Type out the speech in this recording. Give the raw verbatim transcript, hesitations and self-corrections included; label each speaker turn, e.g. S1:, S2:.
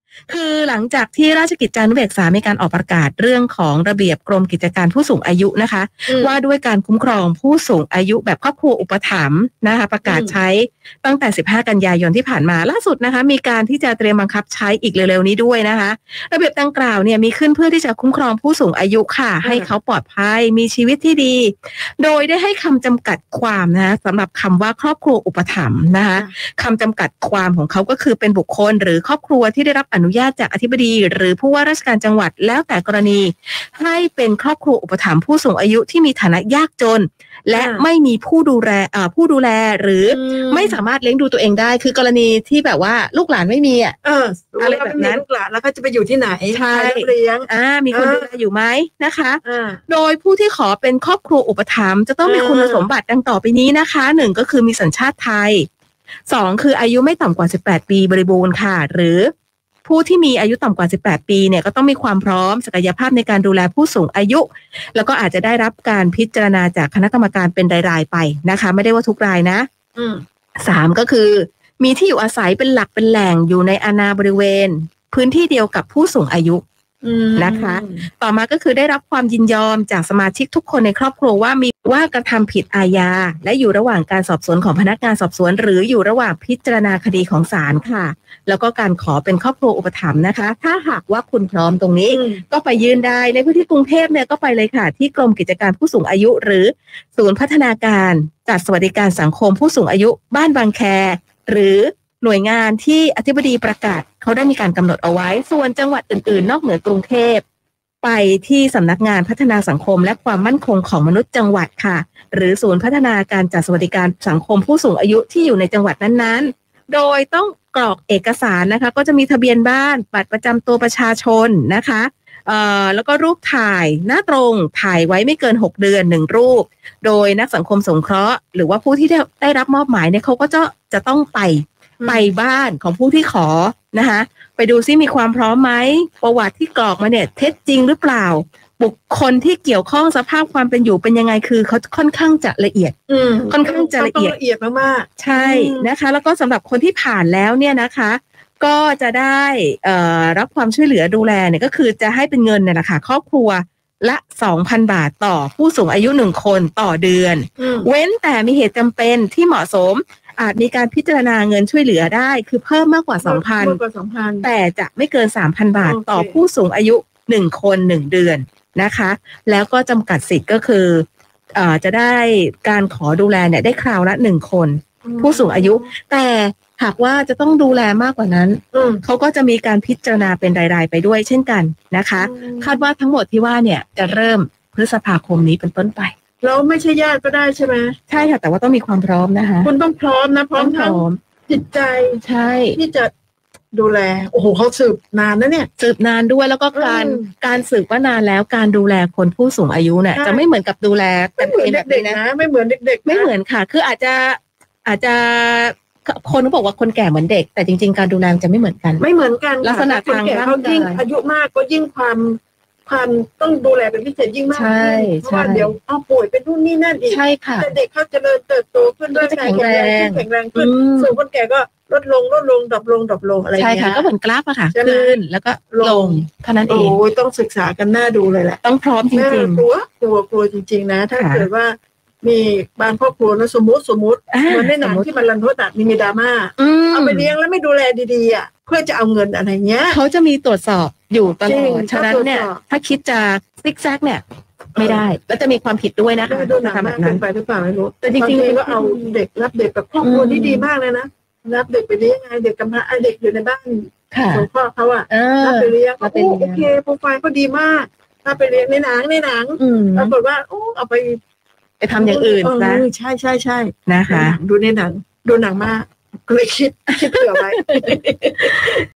S1: คือหลังจากที่ราชกิจจานุเบกษามีการออกประกาศเรื่องของระเบียบกรมกิจการผู้สูงอายุนะคะว่าด้วยการคุ้มครองผู้สูงอายุแบบครอบครัวอุปถัมภ์นะคะประกาศใช้ตั้งแต่สิบห้ากันยายนที่ผ่านมาล่าสุดนะคะมีการที่จะเตรียมบังคับใช้อีกเร็วๆนี้ด้วยนะคะระเบียบดังกล่าวเนี่ยมีขึ้นเพื่อที่จะคุ้มครองผู้สูงอายุค่ะให้เขาปลอดภัยมีชีวิตที่ดีโดยได้ให้คำจำกัดความนะคะสำหรับคำว่าครอบครัวอุปถัมภ์นะคะคำจำกัดความของเขาก็คือเป็นบุคคลหรือครอบครัวที่ได้รับอนุญาตจากอธิบดีหรือผู้ว่าราชการจังหวัดแล้วแต่กรณีให้เป็นครอบครัวอุปถัมภ์ผู้สูงอายุที่มีฐานะยากจนและไม่มีผู้ดูแลอ่าผู้ดูแลหรือไม่สามารถเลี้ยงดูตัวเองได้คือกรณีที่แบบว่าลูกหลานไม่มีอ่ะ
S2: เอออะไรแบบนั้นลูกหลานแล้วก็จะไปอยู่ที่ไหน
S1: ใช่
S2: เลี้ยง
S1: อ่ามีคนดูแลอยู่ไหมนะคะโดยผู้ที่ขอเป็นครอบครัวอุปถัมภ์จะต้องมีคุณสมบัติดังต่อไปนี้นะคะหนึ่งก็คือมีสัญชาติไทยสองคืออายุไม่ต่ำกว่าสิบแปดปีบริบูรณ์ค่ะหรือผู้ที่มีอายุต่ำกว่าสิบแปดปีเนี่ยก็ต้องมีความพร้อมศักยภาพในการดูแลผู้สูงอายุแล้วก็อาจจะได้รับการพิจารณาจากคณะกรรมการเป็นรายๆไปนะคะไม่ได้ว่าทุกรายนะสามก็คือมีที่อยู่อาศัยเป็นหลักเป็นแหล่งอยู่ในอาณาบริเวณพื้นที่เดียวกับผู้สูงอายุนะคะต่อมาก็คือได้รับความยินยอมจากสมาชิกทุกคนในครอบครัวว่ามีว่ากระทำผิดอาญาและอยู่ระหว่างการสอบสวนของพนักงานสอบสวนหรืออยู่ระหว่างพิจารณาคดีของศาลค่ะแล้วก็การขอเป็นครอบครัวอุปถัมภ์นะคะถ้าหากว่าคุณพร้อมตรงนี้ก็ไปยื่นได้ในพื้นที่กรุงเทพเนี่ยก็ไปเลยค่ะที่กรมกิจการผู้สูงอายุหรือศูนย์พัฒนาการจัดสวัสดิการสังคมผู้สูงอายุบ้านบางแคหรือหน่วยงานที่อธิบดีประกาศเขาได้มีการกำหนดเอาไว้ส่วนจังหวัดอื่นๆนอกเหนือกรุงเทพไปที่สำนักงานพัฒนาสังคมและความมั่นคงของมนุษย์จังหวัดค่ะหรือศูนย์พัฒนาการจัดสวัสดิการสังคมผู้สูงอายุที่อยู่ในจังหวัดนั้นๆโดยต้องกรอกเอกสารนะคะก็จะมีทะเบียนบ้านบัตรประจำตัวประชาชนนะคะเอ่อแล้วก็รูปถ่ายหน้าตรงถ่ายไว้ไม่เกินหกเดือนหนึ่งรูปโดยนักสังคมสงเคราะห์หรือว่าผู้ที่ได้ได้รับมอบหมายเนี่ยเขาก็จะจะต้องไปไปบ้านของผู้ที่ขอนะคะไปดูซิมีความพร้อมไหมประวัติที่กรอกมาเนี่ยเท็จจริงหรือเปล่าบุคคลที่เกี่ยวข้องสภาพความเป็นอยู่เป็นยังไงคือเขาค่อนข้างจะละเอียดค่อนข้างจะละเอียด
S2: ละเอียดมาก
S1: ๆใช่นะคะแล้วก็สำหรับคนที่ผ่านแล้วเนี่ยนะคะก็จะได้รับความช่วยเหลือดูแลเนี่ยก็คือจะให้เป็นเงินเนี่ยแหละค่ะครอบครัวละ สองพัน บาทต่อผู้สูงอายุหนึ่งคนต่อเดือนเว้นแต่มีเหตุจำเป็นที่เหมาะสมอาจมีการพิจารณาเงินช่วยเหลือได้คือเพิ่มมากกว่า สองพัน แต่จะไม่เกิน สามพัน บาทต่อผู้สูงอายุหนึ่งคนหนึ่งเดือนนะคะแล้วก็จำกัดสิทธิ์ก็คือเอ่อจะได้การขอดูแลเนี่ยได้คราวละหนึ่งคนผู้สูงอายุแต่หากว่าจะต้องดูแลมากกว่านั้นเขาก็จะมีการพิจารณาเป็นรายๆไปด้วยเช่นกันนะคะคาดว่าทั้งหมดที่ว่าเนี่ยจะเริ่มพฤษภาคมนี้เป็นต้นไป
S2: เราไม่ใช่ญาติก็ได้ใช่ไหม
S1: ใช่ค่ะแต่ว่าต้องมีความพร้อมนะคะ
S2: คุณต้องพร้อมนะพร้อมทั้งจิตใจ
S1: ใช่
S2: ที่จะดูแลโอ้โหเขาสืบนานนะเนี่ย
S1: สืบนานด้วยแล้วก็การการสืบว่านานแล้วการดูแลคนผู้สูงอายุเนี่ยจะไม่เหมือนกับดูแล
S2: กันเองแบบนี้นะไม่เหมือนเด็กๆ
S1: ไม่เหมือนค่ะคืออาจจะอาจจะคนเขาบอกว่าคนแก่เหมือนเด็กแต่จริงๆการดูแลจะไม่เหมือนกัน
S2: ไม่เหมือนกัน
S1: ลักษณะทางร่างกาย
S2: เขายิ่งอายุมากก็ยิ่งความความต้องดูแลเป็นพิเศษยิ่งมากเพราะว่าเดี๋ยวเอาป่วยเป็นนู่นนี่นั่นอีก
S1: ใช่ค่ะ
S2: แต่เด็กเขาเจริญเติบโตขึ้นด้วย
S1: แข็งแรง
S2: แข็งแรงขึ้นส่วนคนแก่ก็ลดลงลดลงดรอปลงดรอปลงอะไรอย่างเงี้ย
S1: ใช่ค่ะก็เหมือนกราฟอะค่ะขึ้นแล้วก็ลงเท่านั้นเอง
S2: โอ้ยต้องศึกษากันหน้าดูเลยแหละ
S1: ต้องพร้อมจริง
S2: ๆกลัวกลัวกลัวจริงๆนะถ้าเกิดว่ามีบางครอบครัวนะสมมติสมมติเหมือนในหนังที่มันรันทดอ่ะมีมีดราม่าเอาไปเลี้ยงแล้วไม่ดูแลดีๆอ่ะเพื่อจะเอาเงินอะไรเงี้ย
S1: เขาจะมีตรวจสอบอยู่ตลอดฉะนั้นเนี่ยถ้าคิดจะซิกแซกเนี่ยไม่ได้แล้วจะมีความผิดด้วยนะคะ
S2: ดูหนังมากเกินไปหรือเปล่าไม่รู้แต่จริงๆก็เอาเด็กรับเด็กกับครอบครัวที่ดีมากเลยนะรับเด็กไปเลี้ยงไงเด็กกำพร้าเด็กอยู่ในบ้านของพ่อเขาอ่ะรับไปเลี้ยงโอเคโปรไฟล์ก็ดีมากถ้าไปเลี้ยงในหนังในหนังปรากฏว่าโอ้เอาไป
S1: ไปทำอย่างอื่นนะ
S2: ใช่ใช่ใช่
S1: นะคะ
S2: ดูในหนังดูหนังมากก็เลยคิดคิดเผื่อไว้